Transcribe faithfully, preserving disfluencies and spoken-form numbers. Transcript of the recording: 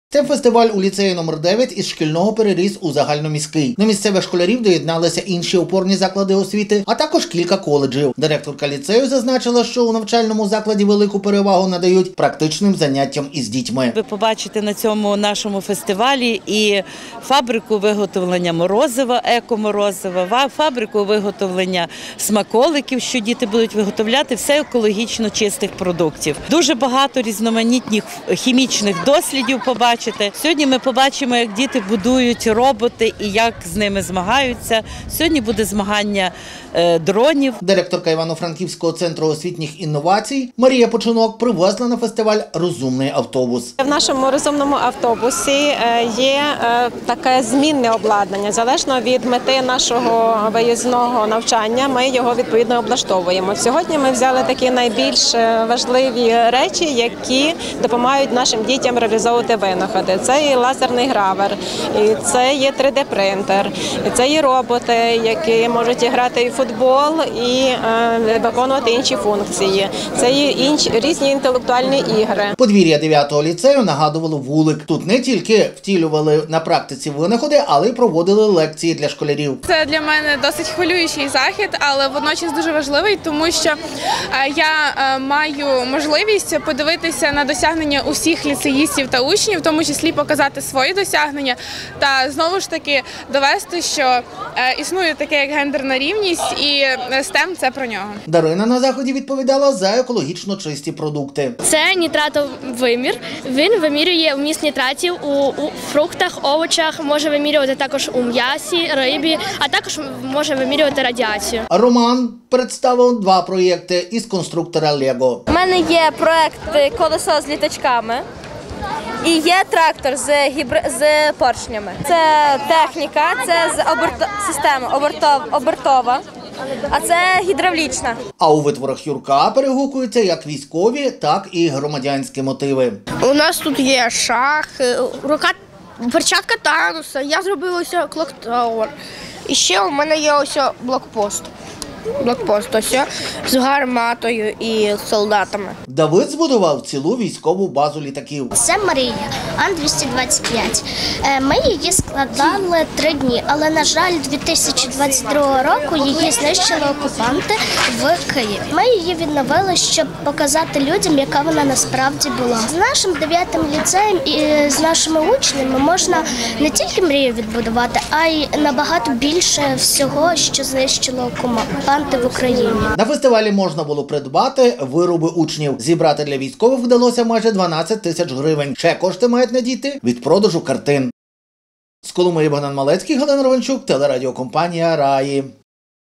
Цей фестиваль у ліцеї номер дев'ять із шкільного переріс у загальноміський. До місцевих школярів доєдналися інші опорні заклади освіти, а також кілька коледжів. Директорка ліцею зазначила, що у навчальному закладі велику перевагу надають практичним заняттям із дітьми. Ви побачите на цьому нашому фестивалі і фабрику виготовлення морозива, еко-морозива, фабрику виготовлення смаколиків, що діти будуть виготовляти, все екологічно чистих продуктів. Дуже багато різноманітних хімічних дослідів побачите. Сьогодні ми побачимо, як діти будують роботи і як з ними змагаються. Сьогодні буде змагання е, дронів. Директорка Івано-Франківського центру освітніх інновацій Марія Починок привезла на фестиваль розумний автобус. В нашому розумному автобусі є таке змінне обладнання. Залежно від мети нашого виїзного навчання, ми його відповідно облаштовуємо. Сьогодні ми взяли такі найбільш важливі речі, які допомагають нашим дітям реалізовувати винаходи. Це є лазерний гравер, і це є три де принтер, і це є роботи, які можуть грати і футбол, і е, виконувати інші функції. Це є інші різні інтелектуальні ігри. Подвір'я дев'ятого ліцею нагадувало вулик. Тут не тільки втілювали на практиці винаходи, але й проводили лекції для школярів. Це для мене досить хвилюючий захід, але водночас дуже важливий, тому що я маю можливість подивитися на досягнення усіх ліцеїстів та учнів, в тому числі показати свої досягнення та знову ж таки довести, що існує таке як гендерна рівність, і стем – це про нього. Дарина на заході відповідала за екологічно чисті продукти. Це нітратовимір. Він вимірює вміст нітратів у, у фруктах, овочах, може вимірювати також у м'ясі, рибі, а також може вимірювати радіацію. Роман представив два проєкти із конструктора Лего. У мене є проєкт «Колесо з літачками». І є трактор з, гібр... з поршнями. Це техніка, це з оберт... система обертов... обертова, а це гідравлічна. А у витворах Юрка перегукуються як військові, так і громадянські мотиви. У нас тут є шах, рука, перчатка Тануса, я зробила ось клоктауер. І ще у мене є ось блокпост. Блокпост ось з гарматою і солдатами. Давид збудував цілу військову базу літаків. Це Марія, Ан двісті двадцять п'ять. Ми її складали три дні, але, на жаль, дві тисячі двадцять другого року її знищили окупанти в Києві. Ми її відновили, щоб показати людям, яка вона насправді була. З нашим дев'ятим ліцеєм і з нашими учнями можна не тільки мрію відбудувати, а й набагато більше всього, що знищило окупанти в Україні. На фестивалі можна було придбати вироби учнів. Зібрати для військових вдалося майже дванадцять тисяч гривень. Ще кошти мають надійти від продажу картин. З Коломиї Богдан Малецький, Галина Ровенчук, телерадіокомпанія «Раї».